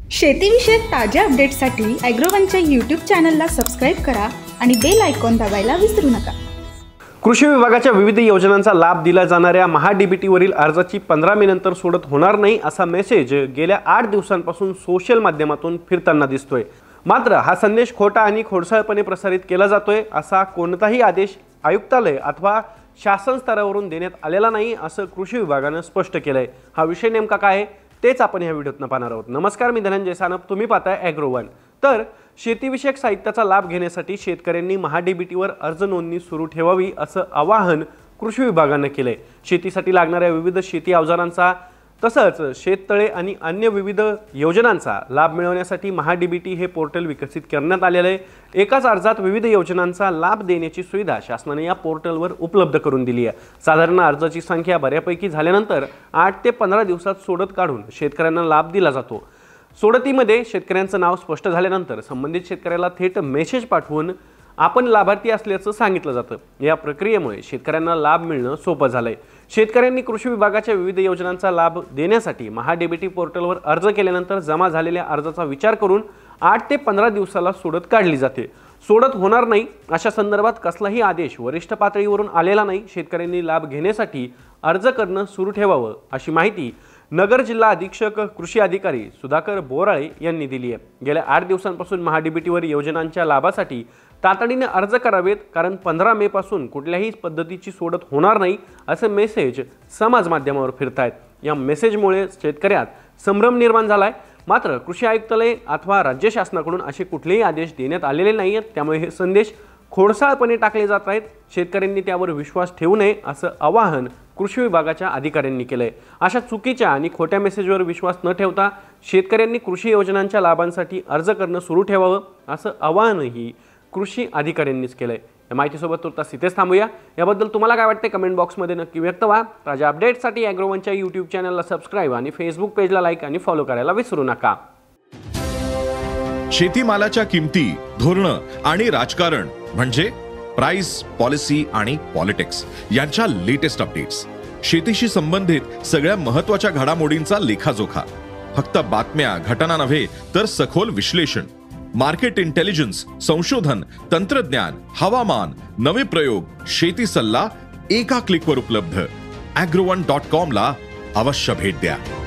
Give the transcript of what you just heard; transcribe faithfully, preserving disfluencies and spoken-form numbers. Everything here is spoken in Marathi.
शेतीविषयक ताज्या अपडेट्ससाठी ॲग्रोवनच्या यूट्यूब चॅनलला सबस्क्राईब करा आणि बेल आयकॉन दाबायला विसरू नका। कृषी विभागाच्या विविध योजनांचा लाभ दिला जाणाऱ्या महाडीबीटीवरील अर्जाची पंधरा मे नंतर सोडत होणार नाही असा मेसेज गेल्या आठ दिवसांपासून सोशल माध्यमातून फिरताना दिसतोय। मात्र हा संदेश खोटा आणि खोडसाळपणे प्रसारित केला जातोय। असा कोणताही आदेश आयुक्तालय अथवा शासन स्तरावरून देण्यात आलेला नाही असं कृषी विभागाने स्पष्ट केलंय। हा विषय नेमका काय तेच आपण या व्हिडिओतनं पाहणार आहोत। नमस्कार, मी धनंजय सानप, तुम्ही पाहताय ॲग्रोवन। तर शेतीविषयक साहित्याचा लाभ घेण्यासाठी शेतकऱ्यांनी महाडीबीटीवर अर्ज नोंदणी सुरू ठेवावी असं आवाहन कृषी विभागाने केले। शेतीसाठी लागणाऱ्या विविध शेती अवजारांचा तसंच शेततळे आणि अन्य विविध योजनांचा लाभ मिळवण्यासाठी महाडीबीटी हे पोर्टल विकसित करण्यात आलेले आहे। एकाच अर्जात विविध योजनांचा लाभ देण्याची सुविधा शासनाने या पोर्टलवर उपलब्ध करून दिली आहे। साधारण अर्जाची संख्या बऱ्यापैकी झाल्यानंतर आठ ते पंधरा दिवसात सोडत काढून शेतकऱ्यांना लाभ दिला जातो। सोडतीमध्ये शेतकऱ्यांचं नाव स्पष्ट झाल्यानंतर संबंधित शेतकऱ्याला थेट मेसेज पाठवून आपण लाभार्थी असल्याचं सांगितलं जातं। या प्रक्रियेमुळे शेतकऱ्यांना लाभ मिळणं सोपं झालंय। शेतकऱ्यांनी कृषी विभागाच्या विविध योजनांचा लाभ देण्यासाठी महाडीबीटी पोर्टलवर अर्ज केल्यानंतर जमा झालेल्या अर्जाचा विचार करून आठ ते पंधरा दिवसाला सोडत काढली जाते। सोडत होणार नाही अशा संदर्भात कसलाही आदेश वरिष्ठ पातळीवरून आलेला नाही। शेतकऱ्यांनी लाभ घेण्यासाठी अर्ज करणं सुरू ठेवावं अशी माहिती नगर जिल्हा अधीक्षक कृषी अधिकारी सुधाकर बोराळे यांनी दिली आहे। गेल्या आठ दिवसांपासून महाडीबीटीवर योजनांच्या लाभासाठी तातडीने अर्ज करावेत, कारण पंधरा मे पासून कुठल्याही पद्धतीची सोडत होणार नाही असे मेसेज समाज माध्यमावर फिरतायत। या मेसेजमुळे शेतकऱ्यात संभ्रम निर्माण झालाय। मात्र कृषी आयुक्तालय अथवा राज्य शासनाकडून असे कुठलेही आदेश देण्यात आलेले नाहीत, त्यामुळे हे संदेश खोडसाळपणे टाकले जात आहेत। शेतकऱ्यांनी त्यावर विश्वास ठेवू नये असं आवाहन कृषी विभागाच्या अधिकाऱ्यांनी केलंय। अशा चुकीच्या आणि खोट्या मेसेजवर विश्वास न ठेवता शेतकऱ्यांनी कृषी योजनांच्या लाभांसाठी अर्ज करणं सुरू ठेवावं असं आवाहनही कृषी अधिकाऱ्यांनीच केलंय। या माहितीसोबत तुर्तास इथेच थांबूया। याबद्दल तुम्हाला काय वाटते कमेंट बॉक्समध्ये नक्की व्यक्त व्हा। ताज्या अपडेट्ससाठी ॲग्रोवनच्या यूट्यूब चॅनलला सबस्क्राईब आणि फेसबुक पेजला लाईक आणि फॉलो करायला विसरू नका। शेतीमालाच्या किमती, धोरणं आणि राजकारण म्हणजे प्राइस, पॉलिसी आणि पॉलिटिक्स यांच्या लेटेस्ट अपडेट्स, शेतीशी संबंधित सगळ्या महत्त्वाच्या घडामोडींचा लेखाजोखा, फक्त बातम्या घटना नव्हे तर सखोल विश्लेषण, मार्केट इंटेलिजन्स, संशोधन, तंत्रज्ञान, हवामान, नवे प्रयोग, शेती सल्ला एका क्लिकवर उपलब्ध। ॲग्रोवन डॉट कॉम ला अवश्य भेट द्या।